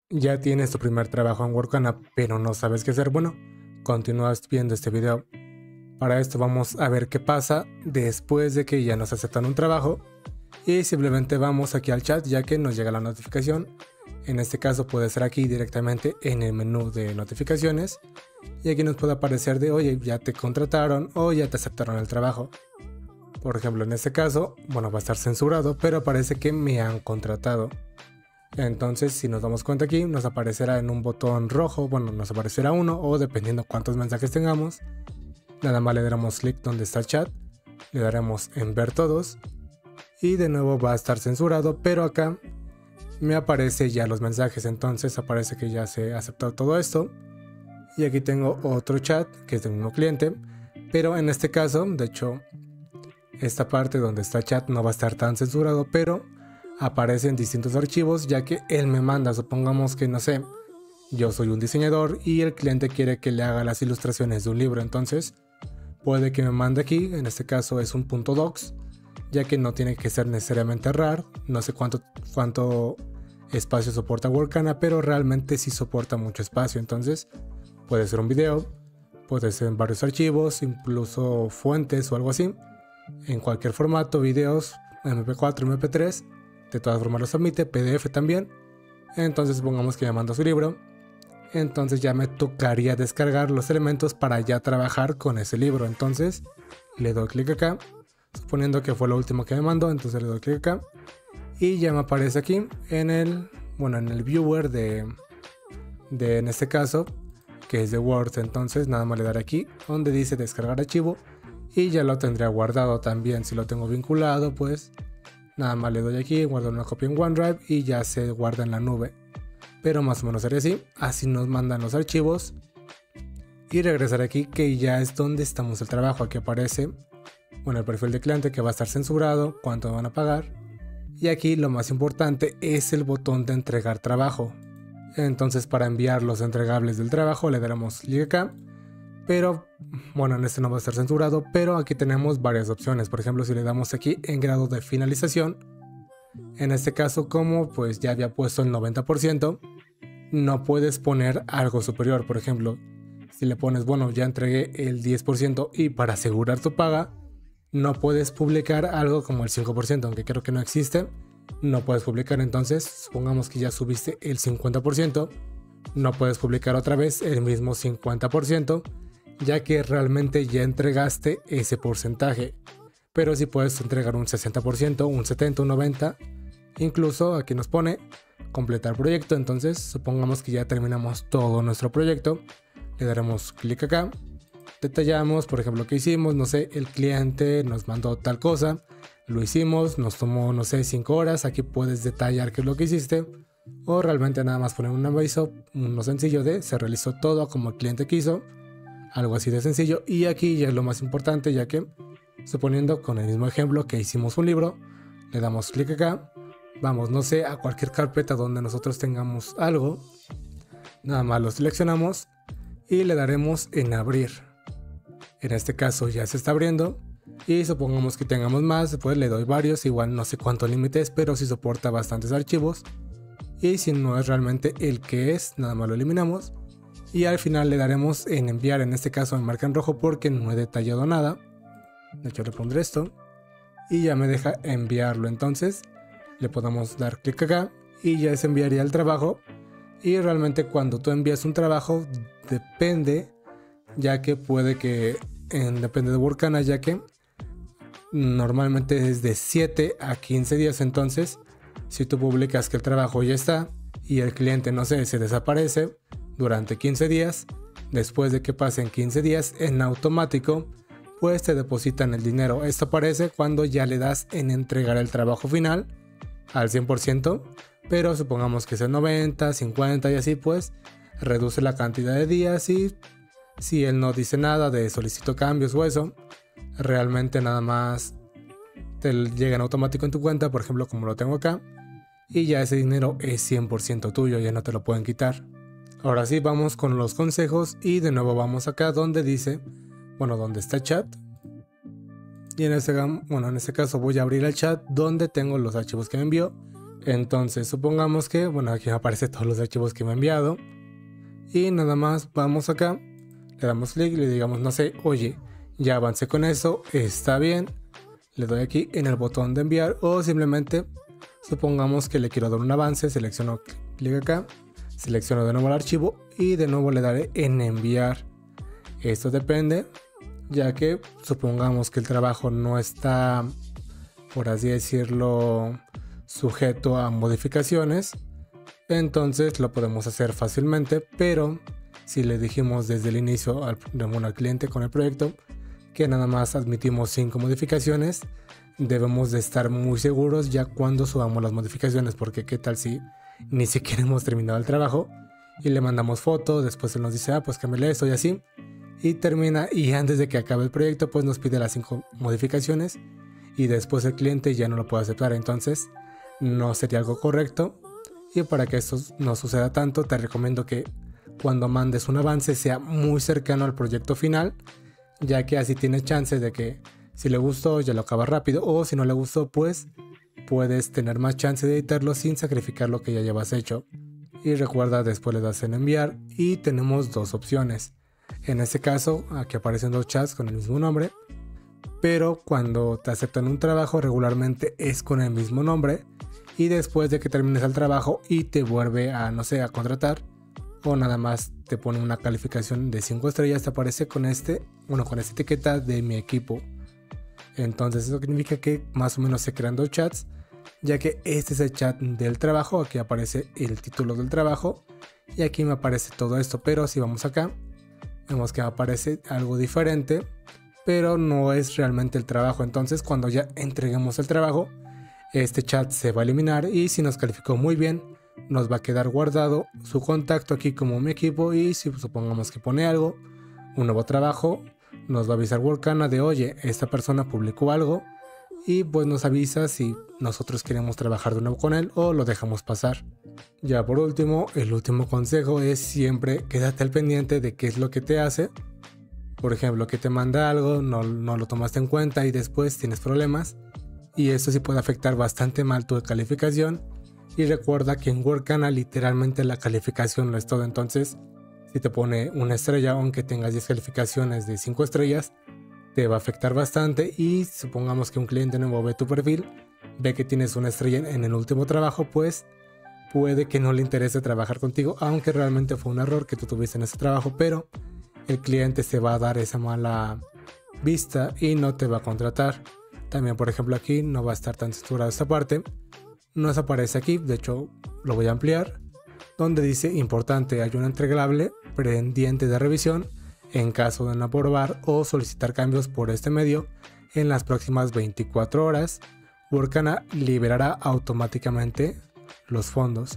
Ya tienes tu primer trabajo en Workana, pero no sabes qué hacer. Bueno, continúas viendo este video. Para esto vamos a ver qué pasa después de que ya nos aceptan un trabajo. Y simplemente vamos aquí al chat ya que nos llega la notificación. En este caso puede ser aquí directamente en el menú de notificaciones. Y aquí nos puede aparecer de oye, ya te contrataron o ya te aceptaron el trabajo. Por ejemplo, en este caso, bueno, va a estar censurado, pero parece que me han contratado. Entonces, si nos damos cuenta aquí, nos aparecerá en un botón rojo, bueno, nos aparecerá uno o dependiendo cuántos mensajes tengamos. Nada más le daremos clic donde está el chat, le daremos en ver todos y de nuevo va a estar censurado, pero acá me aparece ya los mensajes, entonces aparece que ya se ha aceptado todo esto. Y aquí tengo otro chat que es del mismo cliente, pero en este caso, de hecho, esta parte donde está chat no va a estar tan censurado, pero aparecen distintos archivos ya que él me manda, supongamos que no sé, yo soy un diseñador y el cliente quiere que le haga las ilustraciones de un libro, entonces puede que me mande aquí, en este caso es un .docs, ya que no tiene que ser necesariamente RAR, no sé cuánto espacio soporta Workana, pero realmente sí soporta mucho espacio, entonces puede ser un video, puede ser en varios archivos, incluso fuentes o algo así, en cualquier formato, videos, MP4, MP3, de todas formas los admite, PDF también. Entonces supongamos que me manda su libro, entonces ya me tocaría descargar los elementos para ya trabajar con ese libro. Entonces le doy clic acá, suponiendo que fue lo último que me mandó, entonces le doy clic acá y ya me aparece aquí en el viewer de en este caso que es de Word. Entonces nada más le daré aquí donde dice descargar archivo y ya lo tendría guardado también. Si lo tengo vinculado, pues nada más le doy aquí, guardo una copia en OneDrive y ya se guarda en la nube. Pero más o menos sería así, así nos mandan los archivos. Y regresar aquí que ya es donde estamos el trabajo. Aquí aparece, bueno, el perfil de cliente que va a estar censurado, cuánto me van a pagar. Y aquí lo más importante es el botón de entregar trabajo. Entonces para enviar los entregables del trabajo le daremos clic acá. Pero bueno, en este no va a estar censurado, pero aquí tenemos varias opciones. Por ejemplo, si le damos aquí en grado de finalización, en este caso como pues ya había puesto el 90%, no puedes poner algo superior. Por ejemplo, si le pones, bueno, ya entregué el 10% y para asegurar tu paga, no puedes publicar algo como el 5%, aunque creo que no existe. No puedes publicar, entonces supongamos que ya subiste el 50%, no puedes publicar otra vez el mismo 50%, ya que realmente ya entregaste ese porcentaje. Pero si puedes entregar un 60%, un 70%, un 90%, incluso aquí nos pone completar proyecto. Entonces supongamos que ya terminamos todo nuestro proyecto, le daremos clic acá, detallamos, por ejemplo, qué hicimos, no sé, el cliente nos mandó tal cosa, lo hicimos, nos tomó, no sé, 5 horas, aquí puedes detallar qué es lo que hiciste, o realmente nada más poner un aviso, uno sencillo de se realizó todo como el cliente quiso, algo así de sencillo. Y aquí ya es lo más importante, ya que suponiendo con el mismo ejemplo que hicimos un libro, le damos clic acá, vamos, no sé, a cualquier carpeta donde nosotros tengamos algo, nada más lo seleccionamos y le daremos en abrir. En este caso ya se está abriendo y supongamos que tengamos más, pues le doy varios, igual no sé cuánto límite es, pero sí soporta bastantes archivos. Y si no es realmente el que es, nada más lo eliminamos. Y al final le daremos en enviar, en este caso me marca en rojo porque no he detallado nada. De hecho le pondré esto y ya me deja enviarlo. Entonces le podemos dar clic acá y ya se enviaría el trabajo. Y realmente cuando tú envías un trabajo depende, ya que puede que depende de Workana, ya que normalmente es de 7 a 15 días. Entonces si tú publicas que el trabajo ya está y el cliente, no sé, se desaparece durante 15 días, después de que pasen 15 días en automático pues te depositan el dinero. Esto aparece cuando ya le das en entregar el trabajo final al 100%, pero supongamos que sea 90, 50 y así, pues reduce la cantidad de días. Y si él no dice nada de solicito cambios o eso, realmente nada más te llega en automático en tu cuenta, por ejemplo como lo tengo acá, y ya ese dinero es 100% tuyo, ya no te lo pueden quitar. Ahora sí, vamos con los consejos y de nuevo vamos acá donde dice, bueno, donde está chat. Y en este caso voy a abrir el chat donde tengo los archivos que me envió. Entonces supongamos que, bueno, aquí me aparecen todos los archivos que me ha enviado. Y nada más vamos acá, le damos clic y le digamos, no sé, oye, ya avancé con eso, está bien. Le doy aquí en el botón de enviar, o simplemente supongamos que le quiero dar un avance, selecciono clic acá, selecciono de nuevo el archivo y de nuevo le daré en enviar. Esto depende, ya que supongamos que el trabajo no está, por así decirlo, sujeto a modificaciones, entonces lo podemos hacer fácilmente. Pero si le dijimos desde el inicio al cliente con el proyecto que nada más admitimos 5 modificaciones, debemos de estar muy seguros ya cuando subamos las modificaciones, porque qué tal si ni siquiera hemos terminado el trabajo y le mandamos foto, después él nos dice, pues cámbiale esto y así, y termina, y antes de que acabe el proyecto pues nos pide las 5 modificaciones y después el cliente ya no lo puede aceptar. Entonces no sería algo correcto, y para que esto no suceda tanto, te recomiendo que cuando mandes un avance sea muy cercano al proyecto final, ya que así tienes chance de que si le gustó ya lo acabas rápido, o si no le gustó pues puedes tener más chance de editarlo sin sacrificar lo que ya llevas hecho. Y recuerda, después le das en enviar y tenemos dos opciones. En este caso aquí aparecen dos chats con el mismo nombre, pero cuando te aceptan un trabajo regularmente es con el mismo nombre, y después de que termines el trabajo y te vuelve a, no sé, a contratar, o nada más te pone una calificación de 5 estrellas, te aparece con con esta etiqueta de mi equipo. Entonces eso significa que más o menos se crean dos chats, ya que este es el chat del trabajo. Aquí aparece el título del trabajo y aquí me aparece todo esto, pero si vamos acá vemos que me aparece algo diferente, pero no es realmente el trabajo. Entonces cuando ya entreguemos el trabajo, este chat se va a eliminar, y si nos calificó muy bien nos va a quedar guardado su contacto aquí como mi equipo, y si supongamos que pone algo, un nuevo trabajo, nos va a avisar Workana de, oye, esta persona publicó algo, y pues nos avisa si nosotros queremos trabajar de nuevo con él o lo dejamos pasar. Ya por último, el último consejo es siempre quédate al pendiente de qué es lo que te hace. Por ejemplo, que te manda algo, no lo tomaste en cuenta y después tienes problemas, y esto sí puede afectar bastante mal tu calificación. Y recuerda que en Workana literalmente la calificación lo es todo. Entonces si te pone una estrella aunque tengas 10 calificaciones de 5 estrellas, te va a afectar bastante. Y supongamos que un cliente nuevo ve tu perfil, ve que tienes una estrella en el último trabajo, pues puede que no le interese trabajar contigo, aunque realmente fue un error que tú tuviste en ese trabajo, pero el cliente se va a dar esa mala vista y no te va a contratar. También, por ejemplo, aquí no va a estar tan censurada esta parte, nos aparece aquí, de hecho lo voy a ampliar, donde dice importante, hay un entregable pendiente de revisión. En caso de no aprobar o solicitar cambios por este medio en las próximas 24 horas, Workana liberará automáticamente los fondos.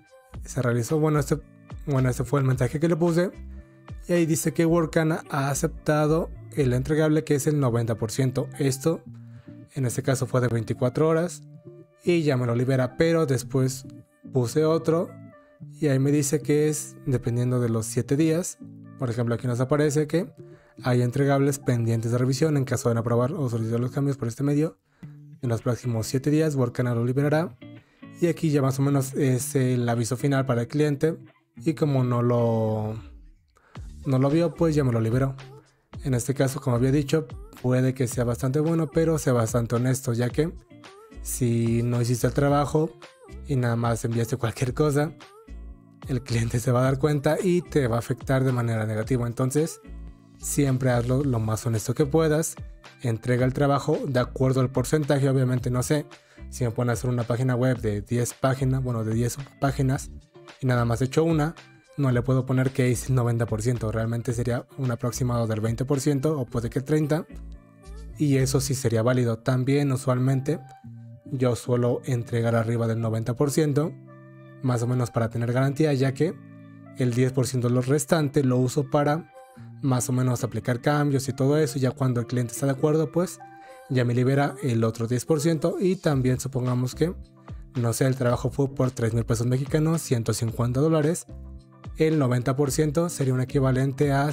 Se realizó, este fue el mensaje que le puse, y ahí dice que Workana ha aceptado el entregable, que es el 90%. Esto en este caso fue de 24 horas y ya me lo libera, pero después puse otro y ahí me dice que es dependiendo de los 7 días. Por ejemplo, aquí nos aparece que hay entregables pendientes de revisión. En caso de no aprobar o solicitar los cambios por este medio, en los próximos 7 días Workana lo liberará. Y aquí ya más o menos es el aviso final para el cliente, y como no lo vio, pues ya me lo liberó. En este caso, como había dicho, puede que sea bastante bueno, pero sea bastante honesto, ya que si no hiciste el trabajo y nada más enviaste cualquier cosa, el cliente se va a dar cuenta y te va a afectar de manera negativa. Entonces siempre hazlo lo más honesto que puedas, entrega el trabajo de acuerdo al porcentaje. Obviamente, no sé, si me ponen a hacer una página web de 10 páginas, de 10 páginas y nada más he hecho una, no le puedo poner que hice el 90%, realmente sería un aproximado del 20% o puede que el 30%, y eso sí sería válido. También usualmente yo suelo entregar arriba del 90%, más o menos para tener garantía, ya que el 10% de lo restante lo uso para más o menos aplicar cambios y todo eso. Ya cuando el cliente está de acuerdo, pues ya me libera el otro 10%. Y también supongamos que, no sé, el trabajo fue por 3,000 pesos mexicanos, $150, el 90% sería un equivalente a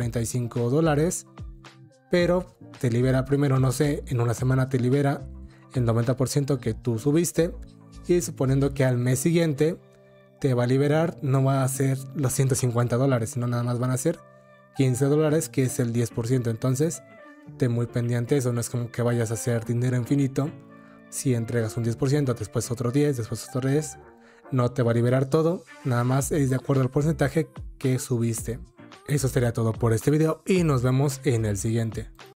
$135, pero te libera primero, no sé, en una semana te libera el 90% que tú subiste, y suponiendo que al mes siguiente te va a liberar, no va a ser los $150, sino nada más van a ser $15, que es el 10%. Entonces, ten muy pendiente eso, no es como que vayas a hacer dinero infinito. Si entregas un 10%, después otro 10, después otro 10, no te va a liberar todo, nada más es de acuerdo al porcentaje que subiste. Eso sería todo por este video y nos vemos en el siguiente.